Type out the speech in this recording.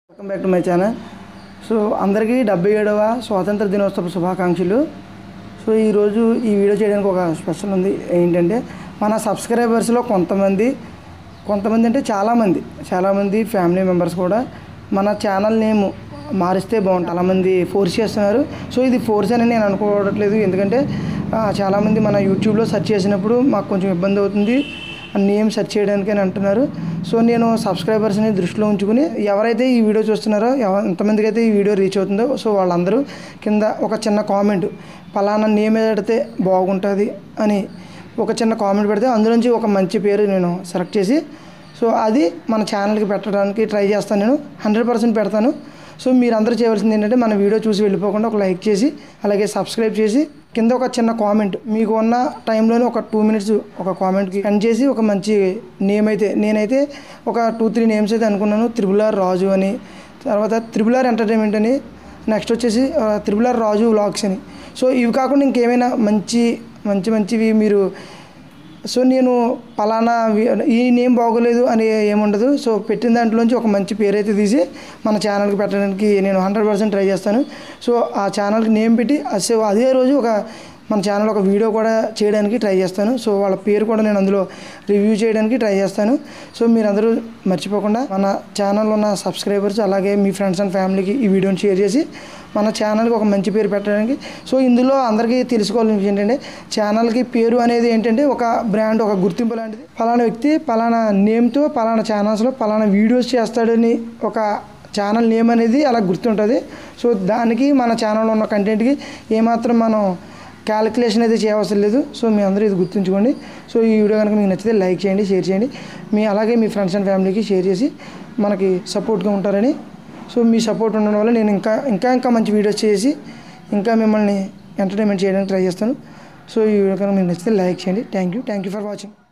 Welcome back to my channel. So అందరికీ 77వ స్వాతంత్ర దినోత్సవ శుభాకాంక్షలు. సో ఈరోజు ఈ వీడియో చేయడానికి ఒక స్పెషల్ ఉంది. ఏంటంటే మన సబ్స్క్రైబర్స్లో కొంతమంది అంటే చాలామంది ఫ్యామిలీ మెంబర్స్ కూడా మన ఛానల్ నేమ్ మారిస్తే బాగుంటుంది, చాలామంది ఫోర్స్ చేస్తున్నారు. సో ఇది ఫోర్స్ అని నేను అనుకోవట్లేదు, ఎందుకంటే చాలామంది మన యూట్యూబ్లో సెర్చ్ చేసినప్పుడు మాకు కొంచెం ఇబ్బంది అవుతుంది నేమ్ సెర్చ్ చేయడానికి అని అంటున్నారు. సో నేను సబ్స్క్రైబర్స్ని దృష్టిలో ఉంచుకుని ఎవరైతే ఈ వీడియో చూస్తున్నారో ఎంతమందికి అయితే ఈ వీడియో రీచ్ అవుతుందో సో వాళ్ళందరూ కింద ఒక చిన్న కామెంట్, పలానా నేమ్ పెడితే బాగుంటుంది అని ఒక చిన్న కామెంట్ పెడితే అందులోంచి ఒక మంచి పేరు నేను సెలెక్ట్ చేసి సో అది మన ఛానల్కి పెట్టడానికి ట్రై చేస్తాను. నేను 100% పెడతాను. సో మీరందరూ చేయవలసింది ఏంటంటే మన వీడియో చూసి వెళ్ళిపోకుండా ఒక లైక్ చేసి అలాగే సబ్స్క్రైబ్ చేసి కింద ఒక చిన్న కామెంట్, మీకు ఉన్న టైంలోనే ఒక 2 minutes ఒక కామెంట్కి సెండ్ చేసి ఒక మంచి నేమ్ అయితే నేనైతే ఒక 2-3 నేమ్స్ అయితే అనుకున్నాను. త్రిబుల్-ఆర్ రాజు అని, తర్వాత త్రిబుల్-ఆర్ ఎంటర్టైన్మెంట్ అని, నెక్స్ట్ వచ్చేసి త్రిబుల్-ఆర్ రాజు వ్లాగ్స్ అని. సో ఇవి కాకుండా ఇంకేమైనా మంచివి మీరు సో నేను పలానా ఈ నేమ్ బాగోలేదు అని ఏముండదు. సో పెట్టిన దాంట్లోంచి ఒక మంచి పేరు అయితే తీసి మన ఛానల్కి పెట్టడానికి నేను 100% ట్రై చేస్తాను. సో ఆ ఛానల్కి నేమ్ పెట్టి అదే రోజు మన ఛానల్ ఒక వీడియో కూడా చేయడానికి ట్రై చేస్తాను. సో వాళ్ళ పేరు కూడా నేను అందులో రివ్యూ చేయడానికి ట్రై చేస్తాను. సో మీరందరూ మర్చిపోకుండా మన ఛానల్లో ఉన్న సబ్స్క్రైబర్స్ అలాగే మీ ఫ్రెండ్స్ అండ్ ఫ్యామిలీకి ఈ వీడియోని షేర్ చేసి మన ఛానల్కి ఒక మంచి పేరు పెట్టడానికి. సో ఇందులో అందరికీ తెలుసుకోవాల్సిన విషయం ఏంటంటే ఛానల్కి పేరు అనేది ఏంటంటే ఒక బ్రాండ్, ఒక గుర్తింపు లాంటిది. పలానా వ్యక్తి పలానా నేమ్తో పలానా ఛానల్స్లో పలానా వీడియోస్ చేస్తాడని ఒక ఛానల్ నేమ్ అనేది అలా గుర్తుంటుంది. సో దానికి మన ఛానల్లో ఉన్న కంటెంట్కి ఏమాత్రం మనం క్యాలిక్యులేషన్ అయితే చేయవలసిన లేదు. సో మీ అందరూ ఇది గుర్తుంచుకోండి. సో ఈ వీడియో కనుక మీకు నచ్చితే లైక్ చేయండి, షేర్ చేయండి, అలాగే మీ ఫ్రెండ్స్ అండ్ ఫ్యామిలీకి షేర్ చేసి మనకి సపోర్ట్గా ఉంటారని. సో మీ సపోర్ట్ ఉండడం వల్ల నేను ఇంకా మంచి వీడియోస్ చేసి ఇంకా మిమ్మల్ని ఎంటర్టైన్మెంట్ చేయడానికి ట్రై చేస్తాను. సో ఈ వీడియో కనుక మీకు నచ్చితే లైక్ చేయండి. Thank you for watching.